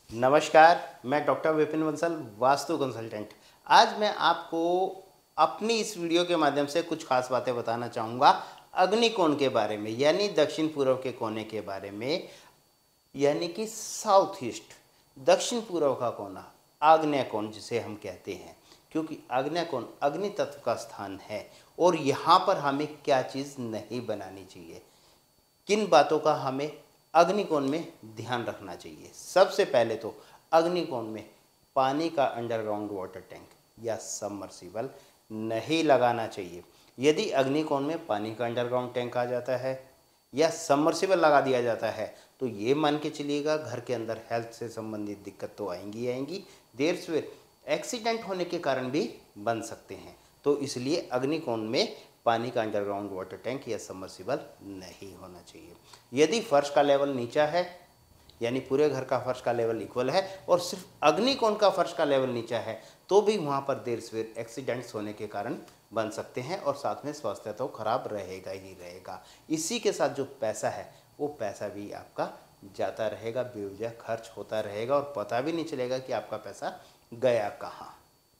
नमस्कार, मैं doctor Vipin Bansal, vastu consultant. आज मैं आपको अपनी इस वीडियो के माध्यम से कुछ खास बातें बताना चाहूँगा अग्निकोण के बारे में, यानी दक्षिण पूर्व के कोने के बारे में, यानी कि साउथ ईस्ट, दक्षिण पूर्व का कोना, आग्नेय कोण जिसे हम कहते हैं। क्योंकि आग्नेय कोण अग्नि तत्व का स्थान है और यहाँ पर हमें क्या चीज़ नहीं बनानी चाहिए, किन बातों का हमें अग्निकोण में ध्यान रखना चाहिए। सबसे पहले तो अग्निकोण में पानी का अंडरग्राउंड वाटर टैंक या सबमर्सिबल नहीं लगाना चाहिए। यदि अग्निकोण में पानी का अंडरग्राउंड टैंक आ जाता है या सबमर्सिबल लगा दिया जाता है तो ये मान के चलिएगा घर के अंदर हेल्थ से संबंधित दिक्कत तो आएंगी ही आएंगी, देर सवेर एक्सीडेंट होने के कारण भी बन सकते हैं। तो इसलिए अग्निकोण में पानी का अंडरग्राउंड वाटर टैंक या सबमर्सिबल नहीं होना चाहिए। यदि फर्श का लेवल नीचा है, यानी पूरे घर का फर्श का लेवल इक्वल है और सिर्फ अग्निकोण का फर्श का लेवल नीचा है, तो भी वहाँ पर देर सवेर एक्सीडेंट्स होने के कारण बन सकते हैं और साथ में स्वास्थ्य तो खराब रहेगा ही रहेगा। इसी के साथ जो पैसा है वो पैसा भी आपका जाता रहेगा, बेवजह खर्च होता रहेगा और पता भी नहीं चलेगा कि आपका पैसा गया कहाँ।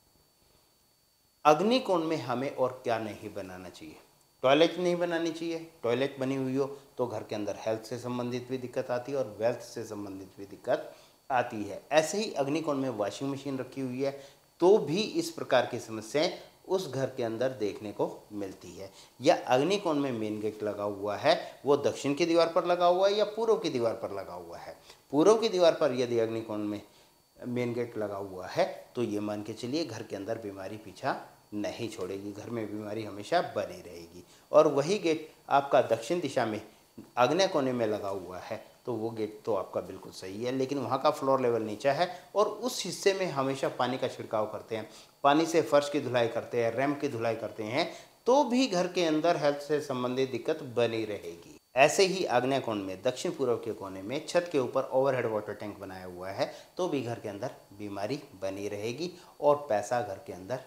अग्निकोण में हमें और क्या नहीं बनाना चाहिए। टॉयलेट नहीं बनानी चाहिए। टॉयलेट बनी हुई हो तो घर के अंदर हेल्थ से संबंधित भी दिक्कत आती है और वेल्थ से संबंधित भी दिक्कत आती है। ऐसे ही अग्निकोण में वॉशिंग मशीन रखी हुई है तो भी इस प्रकार की समस्याएं उस घर के अंदर देखने को मिलती है। या अग्निकोण में मेन गेट लगा हुआ है, वो दक्षिण की दीवार पर लगा हुआ है या पूर्व की दीवार पर लगा हुआ है। पूर्व की दीवार पर यदि अग्निकोण में मेन गेट लगा हुआ है तो ये मान के चलिए घर के अंदर बीमारी पीछा नहीं छोड़ेगी, घर में बीमारी हमेशा बनी रहेगी। और वही गेट आपका दक्षिण दिशा में आग्नेय कोने में लगा हुआ है तो वो गेट तो आपका बिल्कुल सही है, लेकिन वहाँ का फ्लोर लेवल नीचा है और उस हिस्से में हमेशा पानी का छिड़काव करते हैं, पानी से फर्श की धुलाई करते हैं, रैम्प की धुलाई करते हैं, तो भी घर के अंदर हेल्थ से संबंधित दिक्कत बनी रहेगी। ऐसे ही आग्नेय कोण में दक्षिण पूर्व के कोने में छत के ऊपर ओवरहेड वाटर टैंक बनाया हुआ है तो भी घर के अंदर बीमारी बनी रहेगी और पैसा घर के अंदर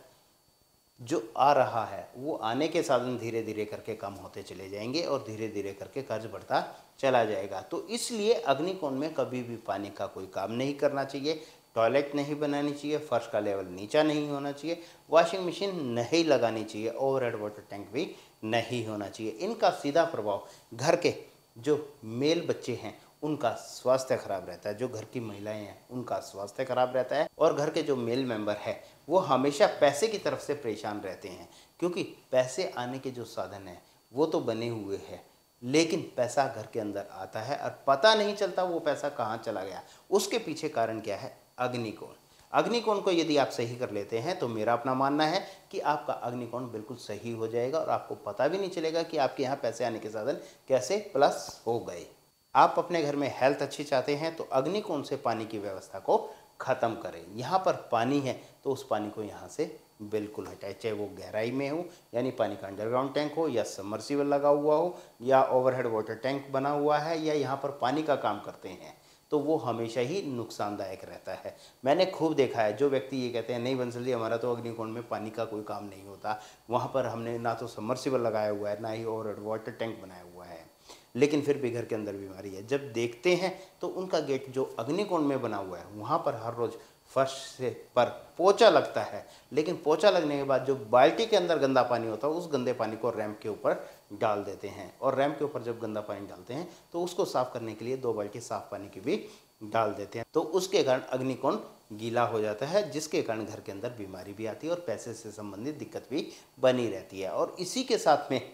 जो आ रहा है वो आने के साधन धीरे धीरे करके कम होते चले जाएंगे और धीरे धीरे करके कर्ज बढ़ता चला जाएगा। तो इसलिए अग्निकोण में कभी भी पानी का कोई काम नहीं करना चाहिए, टॉयलेट नहीं बनानी चाहिए, फर्श का लेवल नीचा नहीं होना चाहिए, वॉशिंग मशीन नहीं लगानी चाहिए, ओवरहेड वाटर टैंक भी नहीं होना चाहिए। इनका सीधा प्रभाव घर के जो मेल बच्चे हैं उनका स्वास्थ्य खराब रहता है, जो घर की महिलाएं हैं उनका स्वास्थ्य खराब रहता है और घर के जो मेल मेंबर है वो हमेशा पैसे की तरफ से परेशान रहते हैं। क्योंकि पैसे आने के जो साधन हैं वो तो बने हुए हैं, लेकिन पैसा घर के अंदर आता है और पता नहीं चलता वो पैसा कहाँ चला गया। उसके पीछे कारण क्या है? अग्निकोण। अग्निकोण को यदि आप सही कर लेते हैं तो मेरा अपना मानना है कि आपका अग्निकोण बिल्कुल सही हो जाएगा और आपको पता भी नहीं चलेगा कि आपके यहाँ पैसे आने के साधन कैसे प्लस हो गए। आप अपने घर में हेल्थ अच्छी चाहते हैं तो अग्निकोण से पानी की व्यवस्था को ख़त्म करें। यहाँ पर पानी है तो उस पानी को यहाँ से बिल्कुल हटाए, चाहे वो गहराई में हो यानी पानी का अंडरग्राउंड टैंक हो या सबमर्सिबल लगा हुआ हो या ओवरहेड वाटर टैंक बना हुआ है या यहाँ पर पानी का काम करते हैं तो वो हमेशा ही नुकसानदायक रहता है। मैंने खूब देखा है जो व्यक्ति ये कहते हैं नहीं बंसल जी हमारा तो अग्निकोण में पानी का कोई काम नहीं होता, वहाँ पर हमने ना तो सबमर्सिबल लगाया हुआ है ना ही ओवरहेड वाटर टैंक बनाया हुआ है, लेकिन फिर भी घर के अंदर बीमारी है। जब देखते हैं तो उनका गेट जो अग्निकोण में बना हुआ है वहाँ पर हर रोज़ फर्श से पर पोछा लगता है, लेकिन पोछा लगने के बाद जो बाल्टी के अंदर गंदा पानी होता है उस गंदे पानी को रैंप के ऊपर डाल देते हैं और रैंप के ऊपर जब गंदा पानी डालते हैं तो उसको साफ़ करने के लिए 2 बाल्टी साफ़ पानी की भी डाल देते हैं, तो उसके कारण अग्निकोण गीला हो जाता है जिसके कारण घर के अंदर बीमारी भी आती है और पैसे से संबंधित दिक्कत भी बनी रहती है। और इसी के साथ में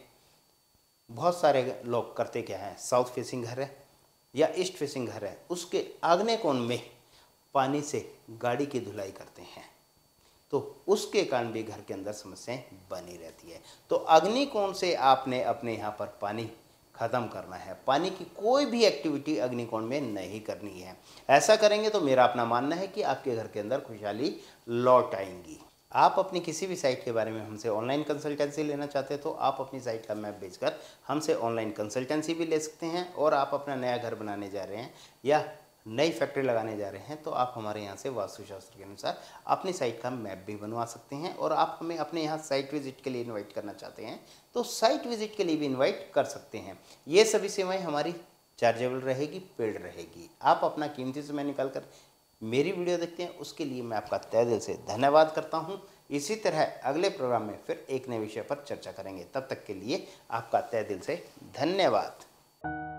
बहुत सारे लोग करते क्या हैं, साउथ फेसिंग घर है या ईस्ट फेसिंग घर है उसके आग्नेय कोण में पानी से गाड़ी की धुलाई करते हैं तो उसके कारण भी घर के अंदर समस्याएं बनी रहती है। तो अग्निकोण से आपने अपने यहाँ पर पानी ख़त्म करना है, पानी की कोई भी एक्टिविटी अग्निकोण में नहीं करनी है। ऐसा करेंगे तो मेरा अपना मानना है कि आपके घर के अंदर खुशहाली लौट आएंगी। आप अपनी किसी भी साइट के बारे में हमसे ऑनलाइन कंसल्टेंसी लेना चाहते हैं तो आप अपनी साइट का मैप भेजकर हमसे ऑनलाइन कंसल्टेंसी भी ले सकते हैं। और आप अपना नया घर बनाने जा रहे हैं या नई फैक्ट्री लगाने जा रहे हैं तो आप हमारे यहाँ से वास्तुशास्त्र के अनुसार अपनी साइट का मैप भी बनवा सकते हैं। और आप हमें अपने यहाँ साइट विजिट के लिए इनवाइट करना चाहते हैं तो साइट विजिट के लिए भी इनवाइट कर सकते हैं। ये सभी सेवाएं हमारी चार्जेबल रहेगी, पेड रहेगी। आप अपना कीमती समय निकाल कर मेरी वीडियो देखते हैं, उसके लिए मैं आपका तहे दिल से धन्यवाद करता हूं। इसी तरह अगले प्रोग्राम में फिर एक नए विषय पर चर्चा करेंगे। तब तक के लिए आपका तहे दिल से धन्यवाद।